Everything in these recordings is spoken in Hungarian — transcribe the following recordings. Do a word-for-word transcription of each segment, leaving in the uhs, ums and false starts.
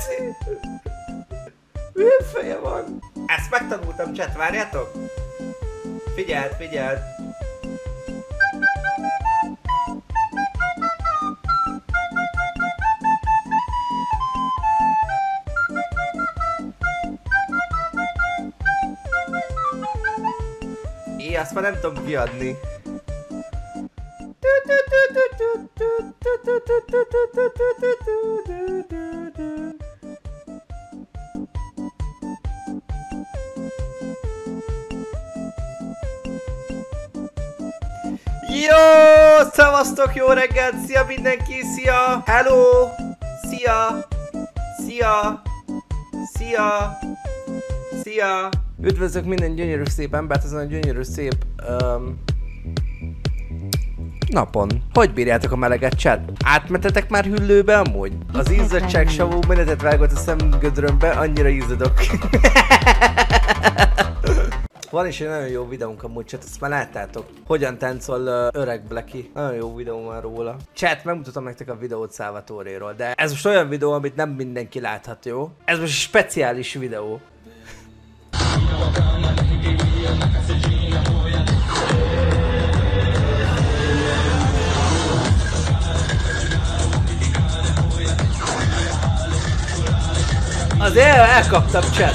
geci! Milyen feje van? Ezt megtanultam, chat, várjátok? Figyeld, figyeld! Én azt már nem tudom kiadni. Jó, szevasztok, jó reggelt, szia mindenki, szia, hello, szia, szia, szia, szia. Üdvözlök minden gyönyörű szép embert ezen a gyönyörű szép um, napon. Hogy bírjátok a meleget, chat? Átmetetek már hüllőbe amúgy? Az izzadság savú menetet vágott a szemgödrömbe, annyira izzadok. Van is egy nagyon jó videónk amúgy, chat, ezt már láttátok. Hogyan táncol uh, öreg Blacky. Nagyon jó videó van róla. Chat, megmutatom nektek a videót Salvatoréról, de ez most olyan videó, amit nem mindenki láthat, jó? Ez most egy speciális videó. Azért elkaptam, chat.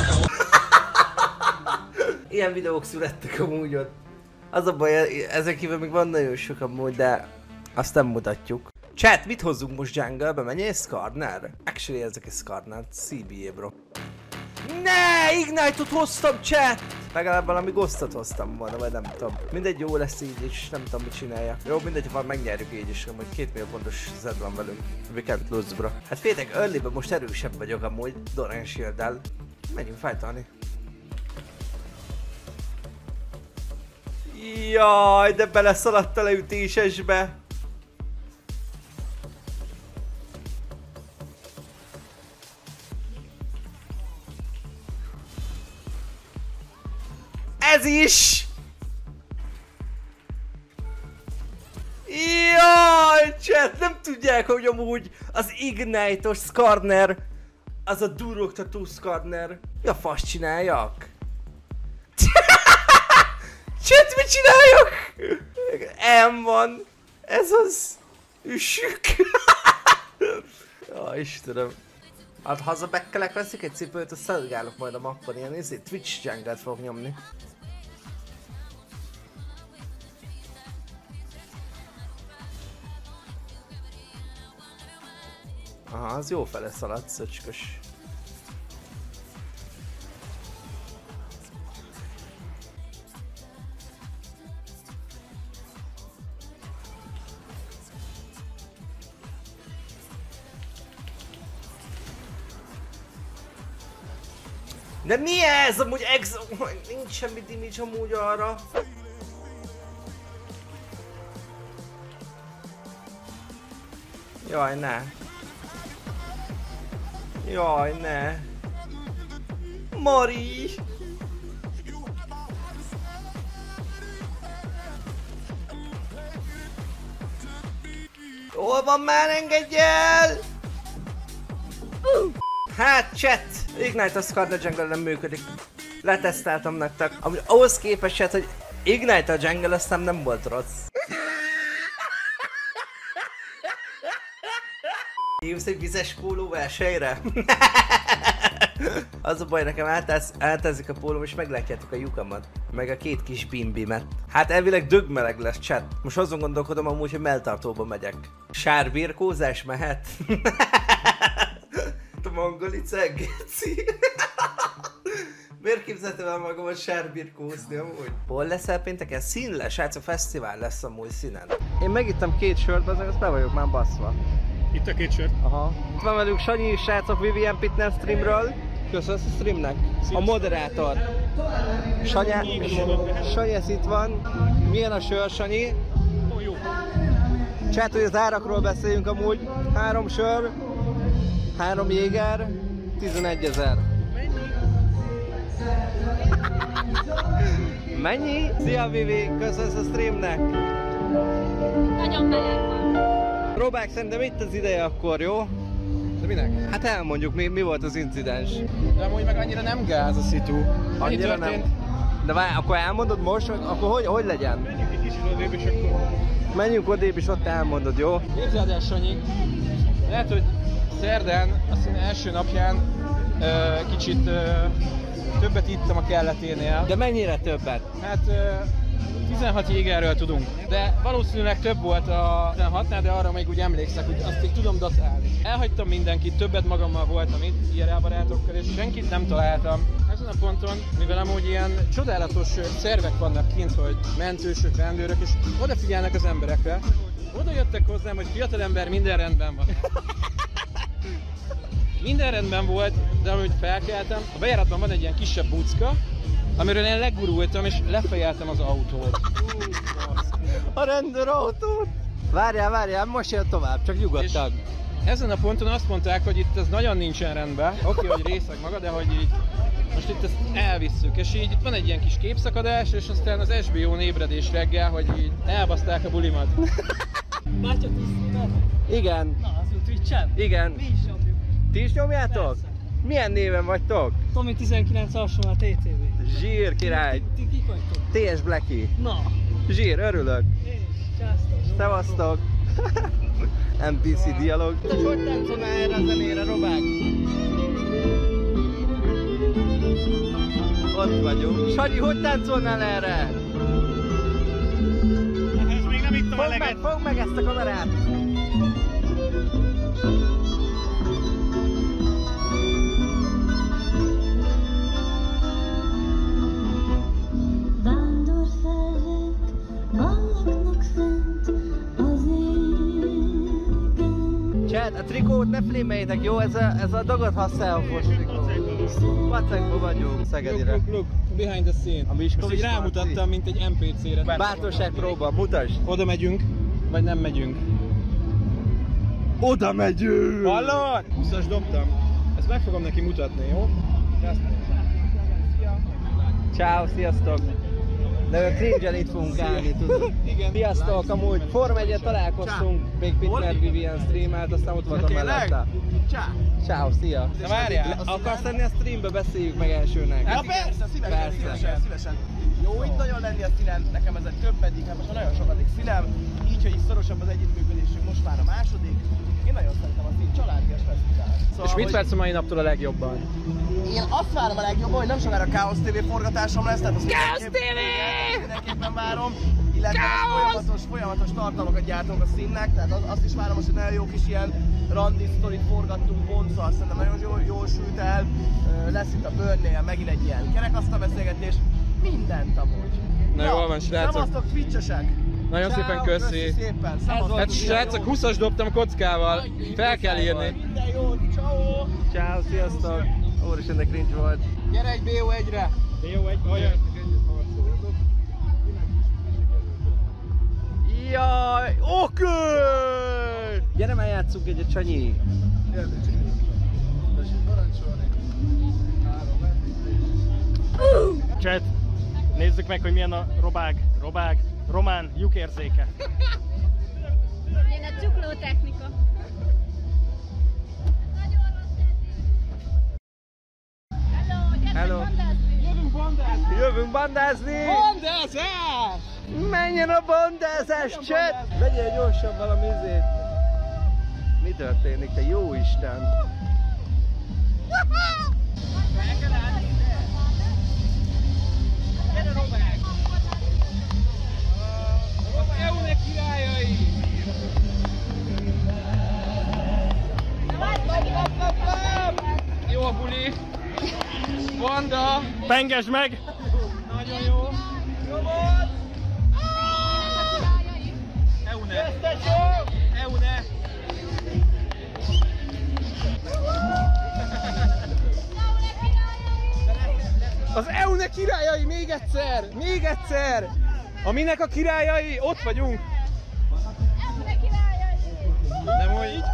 Ilyen videók születtek amúgy ott. Az a baj, ezek kívül még van nagyon sok amúgy, de azt nem mutatjuk. Chat, mit hozzunk most jungle-be? Menjél Skarner? Actually, ezek a Skarner, cé bé á bro. Ne, Ignite-ot hoztam, chat! Legalább valami ghostot hoztam volna, vagy nem tudom. Mindegy, jó lesz így is, nem tudom mit csinálja. Jó, mindegy, ha megnyerjük így is, hogy két millió pontos zed van velünk. We can't lose, bro. Hát féltek, early-ben most erősebb vagyok amúgy, Doran Shield-del. Menjünk fightolni. Jaj, de beleszaladt a leütésesbe. Ez is! Jaj, chat, nem tudják, hogy amúgy az Ignite-os Skarner az a durogtató Skarner. Mi a fasz csináljak? Chat, mit csináljak? M van. Ez az. Üssük. Ja, Istenem. Hát hazabekkelek, veszik egy cipőt, azt szelgálok majd a mappon, ilyen izé, Twitch jungle-t fogok nyomni. Aha, az jó fele szaladt, szöcskös. De mi ez? Amúgy ex... Nincs semmi damage amúgy arra. Jaj, ne. Jaj, ne. Mari! Hol van már, engedj el! Hát, chat! Ignite a Skarner jungle nem működik. Leteszteltem nektek. Ami ahhoz képest, chat, hogy Ignite a jungle aztán nem volt rossz. Hívsz egy vizes póló versenyre? Az a baj, nekem átázik a pólóm és meglátjátok a lyukamat. Meg a két kis bimbimet. Hát elvileg dögmeleg lesz, chat. Most azon gondolkodom amúgy, hogy melltartóba megyek. Sárbirkózás mehet? A mongolicek, geci. Miért képzeltem el magamat sárbirkózni amúgy? Hol leszel pénteken? Színle, srácok, fesztivál lesz amúgy színen. Én megittem két sört, azok azt be vagyok már baszva. Itt a két sört? Aha. Itt van velünk Sanyi, srácok, Vivian Fitness streamről. Köszönöm a streamnek. A moderátor. Sanya, Sanyi, ez itt van. Milyen a sör, Sanyi? Ó, jó. Csát, hogy az árakról beszéljünk amúgy. Három sör, három jéger, tizenegyezer. Mennyi? Szia Vivi, köszönöm a streamnek. Nagyon meleg van. Próbálj, szerintem itt az ideje akkor, jó? De minek? Hát elmondjuk, mi, mi volt az incidens. De amúgy meg annyira nem gáz a szitu. Annyira nem. De várj, akkor elmondod most, vagy akkor hogy, hogy legyen? Menjünk egy kicsit odébb, és akkor... Menjünk odébb, és ott elmondod, jó? Képzeld el, Sanyi, lehet, hogy szerdán, azt hiszem első napján ö, kicsit ö, többet ittam a kelleténél. De mennyire többet? Hát ö, tizenhat jégerről tudunk, de valószínűleg több volt a tizenhatnál, de arra még úgy emlékszek, hogy azt még tudom datálni. Elhagytam mindenkit, többet magammal voltam itt, i er el barátokkal, és senkit nem találtam. Ezen a ponton, mivel amúgy ilyen csodálatos szervek vannak kint, hogy mentősök, rendőrök, és odafigyelnek az emberekre, oda jöttek hozzám, hogy fiatalember, minden rendben van. Minden rendben volt, de amúgy felkeltem, a bejáratban van egy ilyen kisebb bucka, amiről én legurultam, és lefejeltem az autót. A rendőrautót! Várjál, várjál, most jön tovább, csak nyugodtan. Ezen a ponton azt mondták, hogy itt ez nagyon nincsen rendben. Oké, hogy részeg maga, de hogy így most itt ezt elvisszük. És így itt van egy ilyen kis képszakadás, és aztán az es bé o-n ébredés reggel, hogy így elbaszták a bulimat. Látjátok streamet? Igen. Na, az a Twitch-en? Igen. Mi is nyomjuk. Ti is nyomjátok? Persze. Milyen néven vagytok? Tomi tizenkilenc alsóan a té té vé. Zsír király. Ti kik vagytok? té es Blacky. Na. Zsír, örülök. Én is. Császtok. Szevasztok. em pé cé dialog. Te hogy táncolnál erre a zenére, Robák? Ott vagyunk. Sanyi, hogy táncolnál erre? Ez még nem ittam Fogd eleget. meg, fogd meg ezt a kamerát! Vándorfelhők ballagnak fent az égen. Chat, a trikót ne flémeljétek, jó? Ez a, ez a dagat használhatós trikó. Vacekban vagyunk, Szegedire. Look, look, behind the scene. A Miskolc Most így rámutattam, mint egy em pé cére. Bátorság próba, mutasd! Oda megyünk, vagy nem megyünk. Oda megyünk! Hallod? húszas dobtam. Ezt meg fogom neki mutatni, jó? Ciao, sziasztok! De ő cringe-en itt fogunk állni, tudod? Igen. Sziasztok, amúgy Form egyet találkoztunk, még Pitner Vivian streamelt, aztán ott voltam mellette. Ciao, szia! Na várjál! Akarsz lenni a streambe, beszéljük meg elsőnek. Ja persze, szívesen, Persze. szívesen, szívesen. Jó itt nagyon lenni a színen, nekem ez egy többedik, hát most már nagyon sokadik színem, így, hogy is szorosabb az együttműködésünk, most már a második. Én nagyon szeretem a szín, családias fesztivál. Szóval, És mit hogy vársz a mai naptól a legjobban? Én azt várom a legjobban, hogy nem sokára Chaos té vé forgatásom lesz, tehát azt Chaos té vé! Mindenképpen várom, illetve folyamatos, folyamatos tartalmakat gyártunk a színnek, tehát az, azt is várom, hogy nagyon jó kis ilyen randi sztorit forgattunk Bonca, szerintem nagyon jól, jól sült el, lesz itt a Bőrnél megint egy ilyen kerekasztal beszélgetés, mindent amúgy. Na jól van, srácok. Szevasztok, twitchesek! Nagyon Ciao, szépen köszi. szépen, szevasztok! Hát srácok, húszas dobtam kockával. Fel kell írni. Minden jót, ciao! Ciao, sziasztok! Úristen, de cringe volt. Gyere egy bé o egyre! Jó, egy olyan. Jaj, oké! Gyere már játsszunk egyet, Sanyi! Chat, nézzük meg, hogy milyen a robág, robág, román lyukérzéke. Milyen a csukló technika. Hello! Jövünk bandázni! Jövünk bandázni! Bandázás! Menjen a bandázás, chat! Vegyél gyorsan valami izét! Mi történik, te jó Isten? Gyere Robák! Az é u-nek királyai! Jó a buli! Banda! Pengesd meg! Nagyon jó! Nyomod! é u-ne! é u-ne! Az é u-nek királyai, még egyszer! Még egyszer! A minek a királyai? Ott vagyunk! Nem úgy így?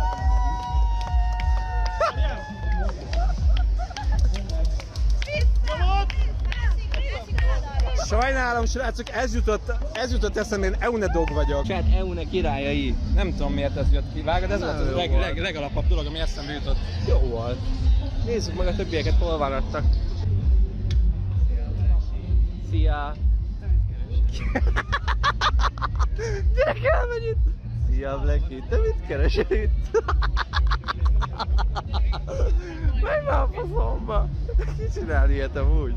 Sajnálom, srácok, ez jutott, ez jutott eszembe, én Eunedog vagyok. Chat Eune királyai. Nem tudom miért ez jött ki. Vágod, ez volt a leg, leg, legalapabb dolog, ami eszembe jutott. Jó volt. Nézzük meg a többieket, hol maradtak. Szia! Gyerek, elmegy itt! Szia, Blacky, te mit keresel itt? Menj már a faszomba! Ki csinál ilyet amúgy?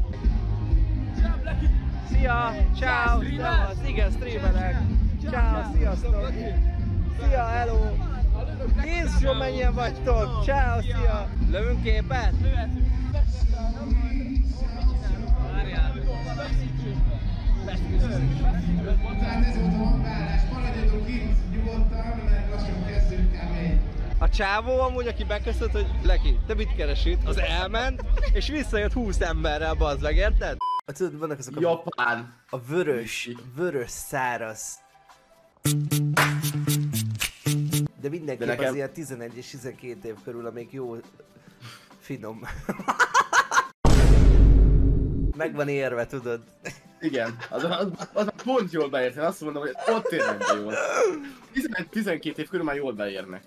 Szia! Ciao! Igen, streamelek! Ciao, sziasztok! Szia, hello! Jézusom, mennyien vagytok! Ciao, szia! Lövünk képet? A csávó amúgy, aki beköszönt, hogy Blacky, te mit keres itt? Az elment, és visszajött húsz emberrel, bazd meg, érted? A tudod, vannak azok a... Japán. A vörös, vörös száraz. De mindenképp De nekem... az ilyen tizenegy és tizenkét év körül, amíg jó... finom. Megvan érve, tudod. Igen, az, az, az pont jól beértem, azt mondom, hogy ott érnek be jól. tizenegy-tizenkét év körül már jól beérnek.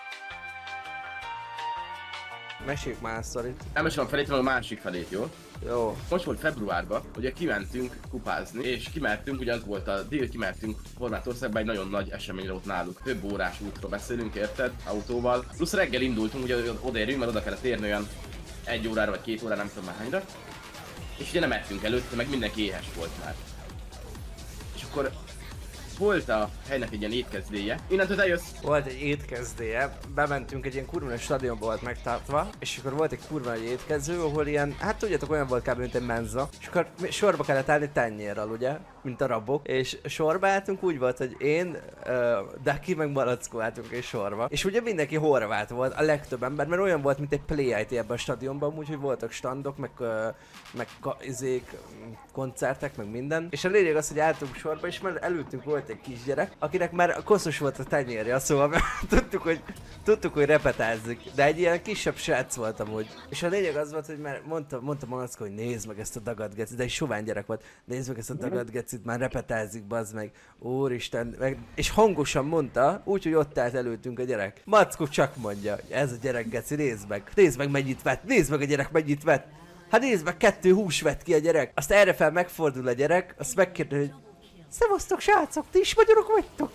Meséljük már a sztorit. Elmesélem a felét, meg a másik felét, jó? Jó. Most volt februárban, ugye kimentünk kupázni, és kimertünk, ugye az volt a dél, kimertünk Horvátországba egy nagyon nagy eseményre ott náluk. Több órás útról beszélünk, érted? Autóval. Plusz reggel indultunk, ugye odaérjünk, mert oda kellett érni olyan egy órára vagy két órára, nem tudom már hányra. És ugye nem ettünk előtte, meg mindenki éhes volt már. És akkor volt a helynek egy ilyen étkezdéje. Innentől te jössz. Volt egy étkezdéje, bementünk, egy ilyen kurva nagy stadionba volt megtartva, és akkor volt egy kurva nagy étkező, ahol ilyen, hát tudjátok, olyan volt kb. Mint egy menza, és akkor sorba kellett állni tányérral, ugye, mint a rabok, és sorba álltunk, úgy volt, hogy én, uh, Daki meg Malackó álltunk és sorba, és ugye mindenki horvát volt, a legtöbb ember, mert olyan volt, mint egy Play i té ebben a stadionban, úgyhogy voltak standok, meg, uh, meg izék, koncertek, meg minden, és a lényeg az, hogy álltunk sorba, és már előttünk volt egy kisgyerek, akinek már koszos volt a tenyérje, szóval tudtuk, hogy, tudtuk, hogy repetázik, de egy ilyen kisebb srác volt amúgy. És a lényeg az volt, hogy már mondta, mondta Malackó, hogy nézd meg ezt a dagadgecit, de egy sovány gyerek volt, nézd meg ezt a dagadgecit, már repetázik, bazd meg, úristen, meg, és hangosan mondta, úgyhogy ott állt előttünk a gyerek. Malackó csak mondja, ez a gyerek geci, nézd meg, nézd meg mennyit vett, nézd meg a gyerek mennyit vett. Hát nézd meg, kettő hús vett ki a gyerek. Azt erre fel megfordul a gyerek, azt megkérdezi, hogy szevasztok srácok, ti is magyarok vagytok?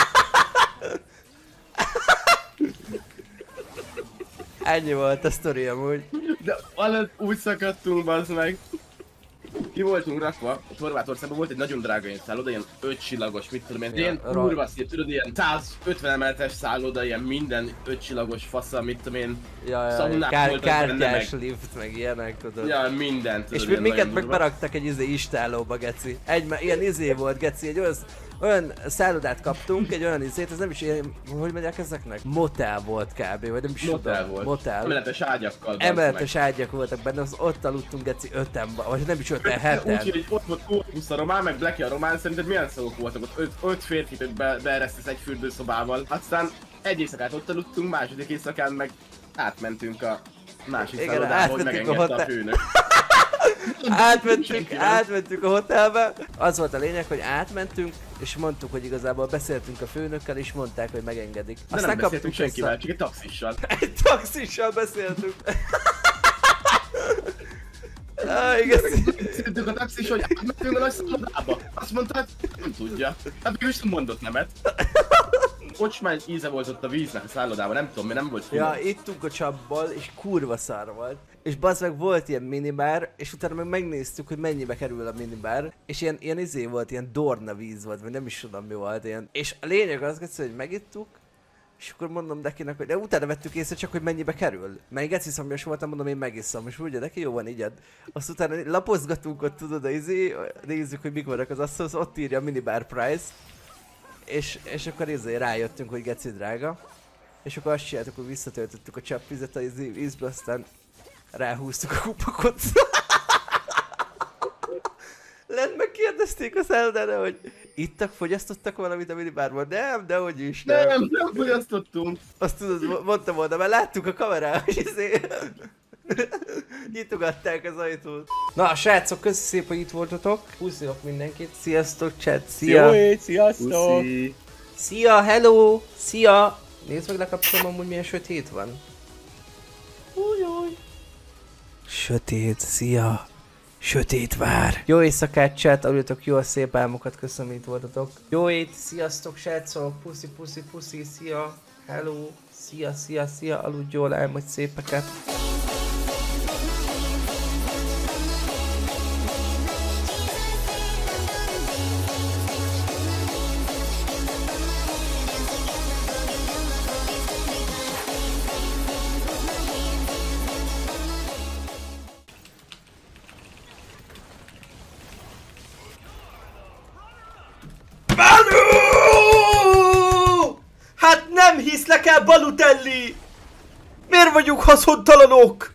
Ennyi volt a sztori amúgy. De alatt úgy szakadtunk, bazd meg. Ki voltunk rakva, a Horvátországban volt egy nagyon drága ilyen szálloda, ilyen öt csillagos, mit tudom én, ja, ilyen kurva szép, tudod, ilyen száz ötven emeletes szálloda, ilyen minden öt csillagos fasza, mit tudom én, ja, ja, szavunák kár, voltak benne, kártyás meg... lift, meg ilyenek, tudod. Ja, mindent. És mi, minket meg beraktak egy izé istállóba, geci. Egy, ilyen izé volt, geci, egy olyan, olyan szállodát kaptunk, egy olyan izét, ez nem is ilyen, hogy megyek ezeknek? Motel volt kb, vagy nem is Motel tudom. volt. Motel. Emeletes ágyakkal. Emeletes ágyak voltak benne, az ott aludtunk, geci, öten, vagy nem is öten, heten. Úgyhogy ott volt Kókusz a román, meg Blacky a román, szerinted milyen szavak voltak ott? Öt, öt férfit be, beeresztesz egy fürdőszobával. Aztán egy éjszakát ott aludtunk, második éjszakán meg átmentünk a másik igen, szállodába, hogy megengedte a, a főnök. átmentünk, átmentünk a hotelbe. Az volt a lényeg, hogy átmentünk, és mondtuk, hogy igazából beszéltünk a főnökkel, és mondták, hogy megengedik. De aztán nem beszéltünk senkivel, csak egy taxissal. Egy taxissal beszéltünk. Ah, igaz. Beszéltünk a taxis, hogy átmentünk a nagy szállodába. Azt mondta, hát nem tudja. Hát mégis nem mondott nemet. Ocsmány íze volt ott a víznek a szállodában, nem tudom, mi nem volt finom. Ja, ittunk a csapból, és kurva szar volt. És bazd meg volt ilyen minibár, és utána meg megnéztük, hogy mennyibe kerül a minibár. És ilyen, ilyen izé volt, ilyen dorna víz volt, vagy nem is tudom mi volt ilyen. És a lényeg az, hogy megittuk, és akkor mondom Dekinek, hogy de utána vettük észre csak, hogy mennyibe kerül. Mert geci szomjas voltam, mondom, én megiszom, és ugye Deki, jó van, igyed. Azt utána lapozgatunk ott, tudod, izé, nézzük, hogy mik vannak az asztalhoz, ott írja a minibar price. És, és akkor izé rájöttünk, hogy geci drága. És akkor azt csináltuk, hogy visszatöltöttük a csappvizet az ízbe, aztán ráhúztuk a kupakot. Lent megkérdezték a szállodára, hogy ittak, fogyasztottak valamit a minibárban? Nem, de hogy is nem. Nem, nem fogyasztottunk. Azt tudod, mondtam volna, mert láttuk a kamerán, hogy izé... Nyitogatták az ajtót. Na, srácok, köszi szép, hogy itt voltatok. Puszilok mindenkit. Sziasztok, chat. Szia. Jó ét, sziasztok. Puszi. Szia, hello. Szia. Nézd meg, lekapcsolom amúgy milyen sötét van. Újjaj. Sötét, szia. Sötét vár. Jó éjszakát, chat, aludjatok jól, szép álmokat, köszönöm, hogy itt voltatok. Jó ét, sziasztok, srácok, puszi, puszi, puszi, szia, hello, szia, szia, szia, aludj jól, álmodj szépeket. Hát nem hiszlek el, Balutelli! Miért vagyunk haszontalanok?